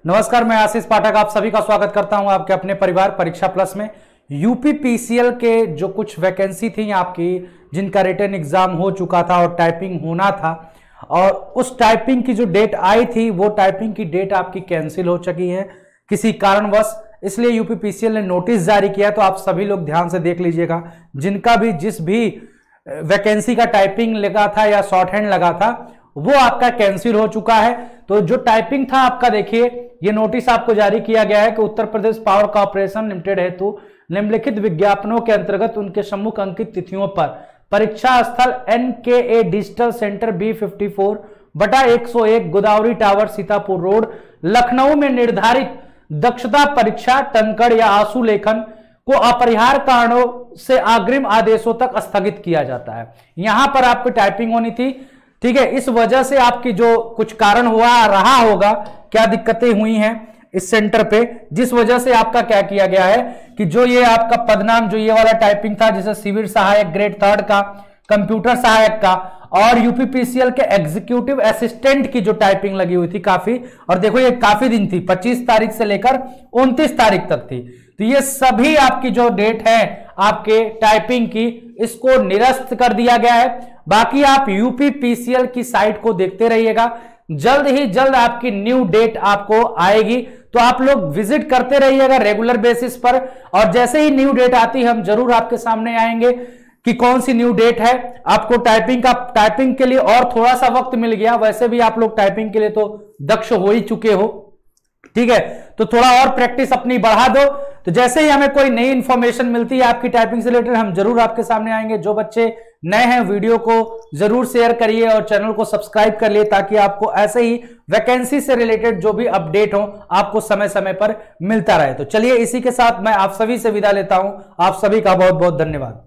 नमस्कार, मैं आशीष पाठक आप सभी का स्वागत करता हूं आपके अपने परिवार परीक्षा प्लस में। यूपी पीसीएल के जो कुछ वैकेंसी थी आपकी, जिनका रिटन एग्जाम हो चुका था और टाइपिंग होना था, और उस टाइपिंग की जो डेट आई थी वो टाइपिंग की डेट आपकी कैंसिल हो चुकी है किसी कारणवश। इसलिए यूपी पीसीएल ने नोटिस जारी किया, तो आप सभी लोग ध्यान से देख लीजिएगा। जिनका भी जिस भी वैकेंसी का टाइपिंग लगा था या शॉर्ट हैंड लगा था वो आपका कैंसिल हो चुका है। तो जो टाइपिंग था आपका, देखिए ये नोटिस आपको जारी किया गया है कि Uttar Pradesh Power Corporation Limited हेतु निम्नलिखित विज्ञापनों के अंतर्गत उनके सम्मुख अंकित तिथियों पर परीक्षा स्थल NKA Digital Centre B54/101 Godavari Tower Sitapur Road Lucknow में निर्धारित दक्षता परीक्षा टंकण या आंसू लेखन को अपरिहार्य कारणों से अग्रिम आदेशों तक स्थगित किया जाता है। यहां पर आपकी टाइपिंग होनी थी, ठीक है। इस वजह से आपकी जो कुछ कारण हुआ रहा होगा, क्या दिक्कतें हुई हैं इस सेंटर पे, जिस वजह से आपका क्या किया गया है कि जो ये आपका पदनाम, जो ये वाला टाइपिंग था, जैसे सिविल सहायक ग्रेड 3 का, कंप्यूटर सहायक का और यूपीपीसीएल के एग्जीक्यूटिव असिस्टेंट की जो टाइपिंग लगी हुई थी काफी, और देखो ये काफी दिन थी, 25 तारीख से लेकर 29 तारीख तक थी। तो ये सभी आपकी जो डेट है आपके टाइपिंग की, इसको निरस्त कर दिया गया है। बाकी आप यूपी पीसीएल की साइट को देखते रहिएगा, जल्द ही जल्द आपकी न्यू डेट आपको आएगी, तो आप लोग विजिट करते रहिएगा रेगुलर बेसिस पर। और जैसे ही न्यू डेट आती है हम जरूर आपके सामने आएंगे कि कौन सी न्यू डेट है। आपको टाइपिंग के लिए और थोड़ा सा वक्त मिल गया, वैसे भी आप लोग टाइपिंग के लिए तो दक्ष हो ही चुके हो, ठीक है। तो थोड़ा और प्रैक्टिस अपनी बढ़ा दो। तो जैसे ही हमें कोई नई इंफॉर्मेशन मिलती है आपकी टाइपिंग से रिलेटेड, हम जरूर आपके सामने आएंगे। जो बच्चे नए हैं वीडियो को जरूर शेयर करिए और चैनल को सब्सक्राइब कर लिए, ताकि आपको ऐसे ही वैकेंसी से रिलेटेड जो भी अपडेट हो आपको समय समय पर मिलता रहे। तो चलिए इसी के साथ मैं आप सभी से विदा लेता हूं। आप सभी का बहुत बहुत धन्यवाद।